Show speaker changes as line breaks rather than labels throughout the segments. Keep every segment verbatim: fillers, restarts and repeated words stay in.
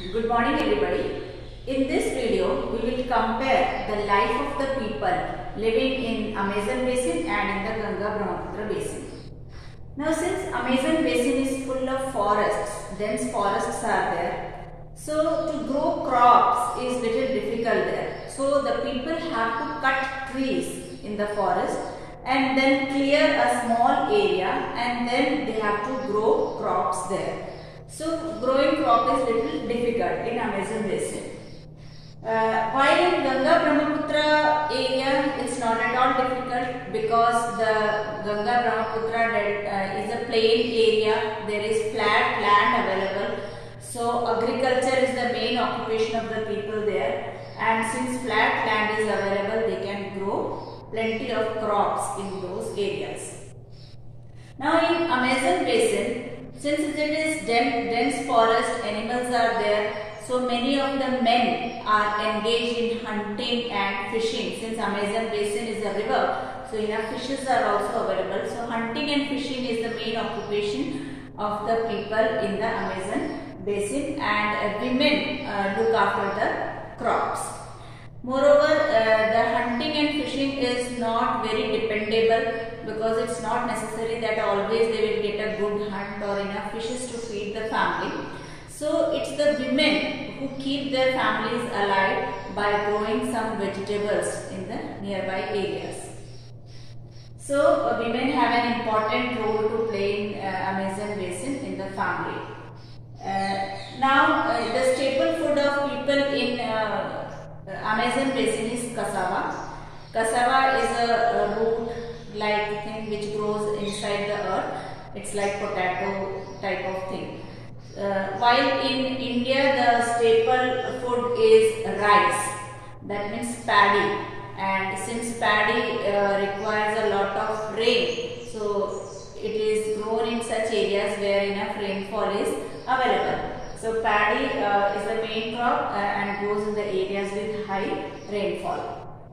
Good morning everybody. In this video we will compare the life of the people living in Amazon basin and in the Ganga Brahmaputra basin. Now since Amazon basin is full of forests, dense forests are there, so to grow crops is little difficult there. So the people have to cut trees in the forest and then clear a small area and then they have to grow crops there. So growing crop is little difficult in Amazon basin. Uh, while in Ganga Brahmaputra area it's not at all difficult because the Ganga Brahmaputra uh, is a plain area, there is flat land available. So agriculture is the main occupation of the people there, and since flat land is available they can grow plenty of crops in those areas. Now in Amazon basin, since it is dense forest, animals are there, so many of the men are engaged in hunting and fishing. Since Amazon basin is a river, so enough fishes are also available. So hunting and fishing is the main occupation of the people in the Amazon basin, and uh, women uh, look after the crops. Moreover, uh, the hunting and fishing is not very dependable because it's not necessary that always they will get a good hunt or enough fishes to feed the family. So it's the women who keep their families alive by growing some vegetables in the nearby areas. So uh, women have an important role to play in uh, Amazon basin in the family. Uh, now uh, the staple food of people in uh, Amazon basin is cassava. Cassava is a, a root-like thing which grows inside the earth. It's like potato type of thing. Uh, while in India the staple food is rice. That means paddy. And since paddy uh, requires a lot of rain, so it is grown in such areas where enough rainfall is available. So paddy uh, is the main crop uh, and grows in the areas with high rainfall.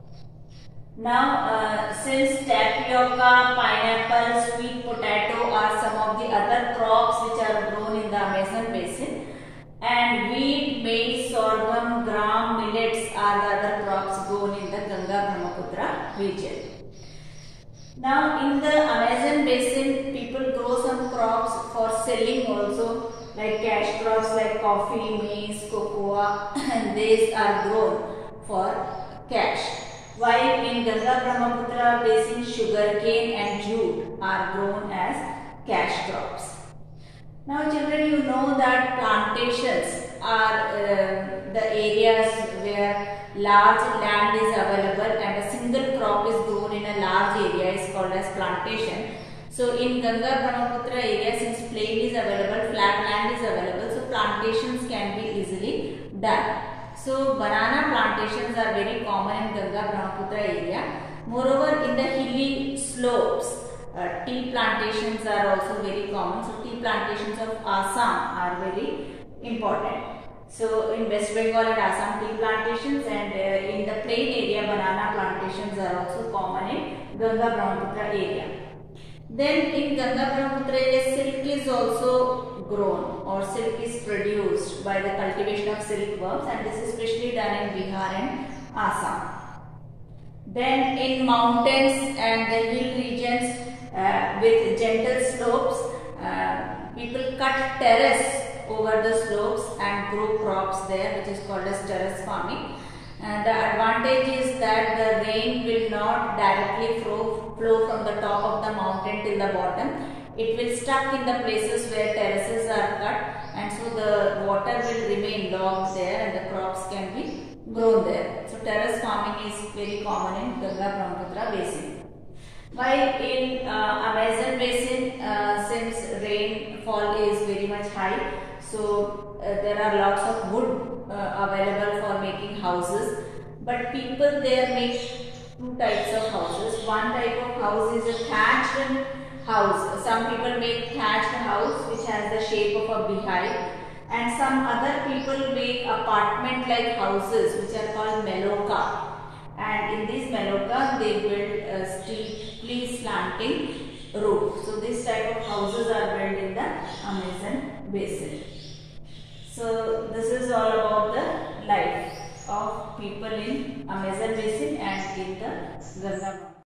Now uh, since tapioca, pineapple, sweet potato are some of the other crops which are grown in the Amazon basin, and wheat, maize, sorghum, gram, millets are the other crops grown in the Ganga Brahmaputra region. Now in the Amazon basin people grow some crops for selling also, like cash crops like coffee, maize, cocoa, and these are grown for cash. While in Ganga Brahmaputra basin sugarcane and jute are grown as cash crops. Now children, you know that plantations are uh, the areas where large land is available and a single crop is grown in a large area is called as plantation. So in Ganga Brahmaputra area, since plain is available, flat land is available, so plantations can be easily done. So banana plantations are very common in Ganga Brahmaputra area. Moreover, in the hilly slopes, uh, tea plantations are also very common. So tea plantations of Assam are very important. So in West Bengal and Assam tea plantations, and uh, in the plain area banana plantations are also common in Ganga Brahmaputra area. Then in Ganga Brahmaputra area silk is also grown, or silk is produced by the cultivation of silkworms, and this is especially done in Bihar and Assam. Then in mountains and the hill regions uh, with gentle slopes, uh, people cut terrace over the slopes and grow crops there, which is called as terrace farming. And the advantage is that the rain will not directly flow, flow from the top of the mountain till the bottom. It will stuck in the places where terraces are cut, and so the water will remain locked there and the crops can be grown there. So terrace farming is very common in Ganga Brahmaputra basin. While in uh, Amazon basin, uh, since rainfall is very much high, so uh, there are lots of wood uh, available for making houses, but people there make two types of houses. One type of house is a thatched house. Some people make thatched house which has the shape of a beehive, and some other people make apartment like houses which are called meloka, and in these meloka they build a steeply slanting roof. So this type of houses are built in the Amazon basin. So this is all about the life of people in Amazon basin and in the Ganga.